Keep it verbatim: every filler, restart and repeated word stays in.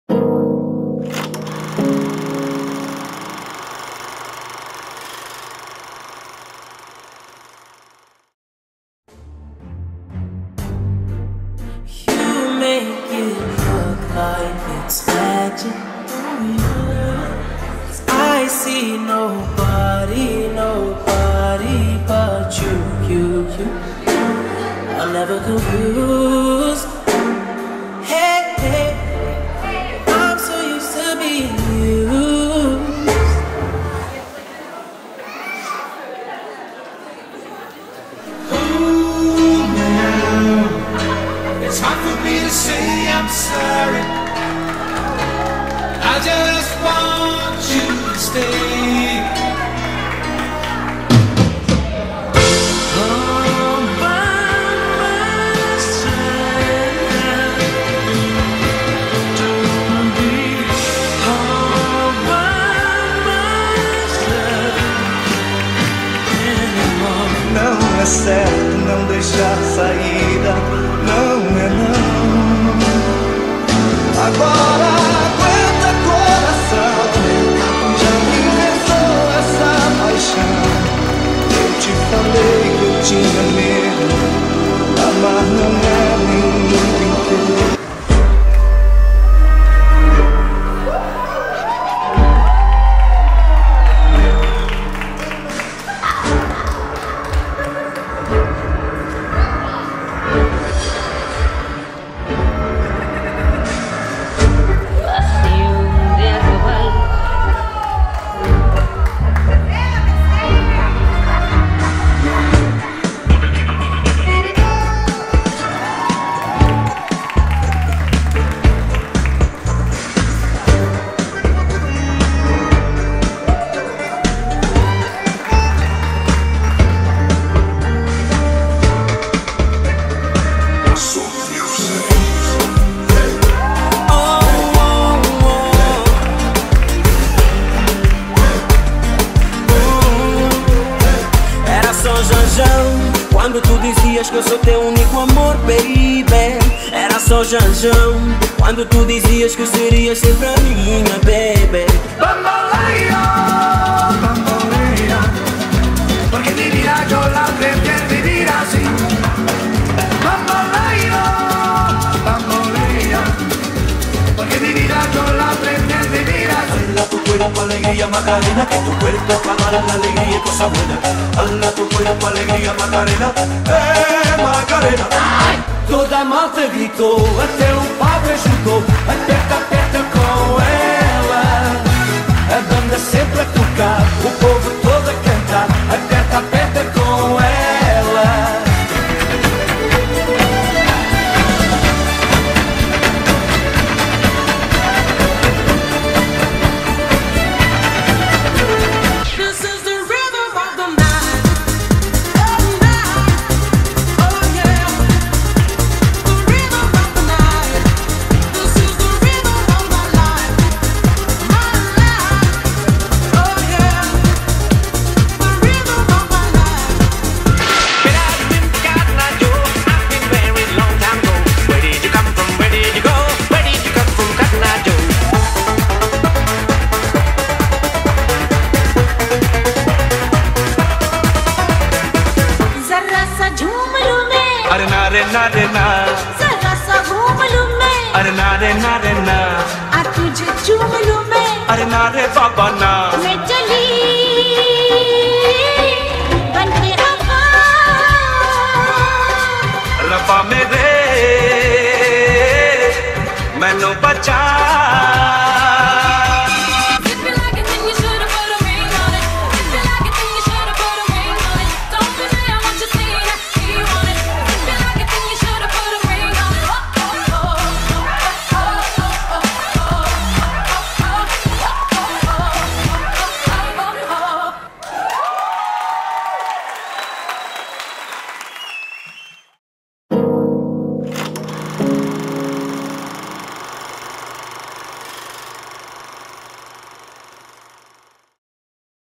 I see nobody, nobody but you, you, you. I'm never confused. Hey, hey, I'm so used to being used. Ooh, now it's hard for me to say I'm sorry. I just want you to stay. All by myself. Don't be all by myself anymore. Não é certo não deixar saída. Não é não. Agora falei que eu tinha medo. Amar não é nem muito inteiro. Quando tu dizias que eu sou teu único amor, baby. Era só janjão. Quando tu dizias que serias sempre a minha, baby. Bamboleio, bamboleio, porque diría yo la aprendí a vivir así. Bamboleio, bamboleio, porque diría yo la aprendí a vivir así. Hala tu cuerpo, alegría, Macarena, que tu cuerpo es para dar la alegría y cosas buenas. Hala tu cuerpo, alegría, Macarena, eh, Macarena. Ai! Toda a malta gritou, até o padre ajudou. Aperta, aperta com ela. A banda sempre a tocar, o povo todo a cantar. Aperta, aperta com ela. Arena, arena, जरा सा घूम लूं मैं. arena, arena, arena, आ तुझे चूम लूं मैं. arena रे बाबा ना. मैं चली बन के हवा. रब्बा मेरे मैनू बचा.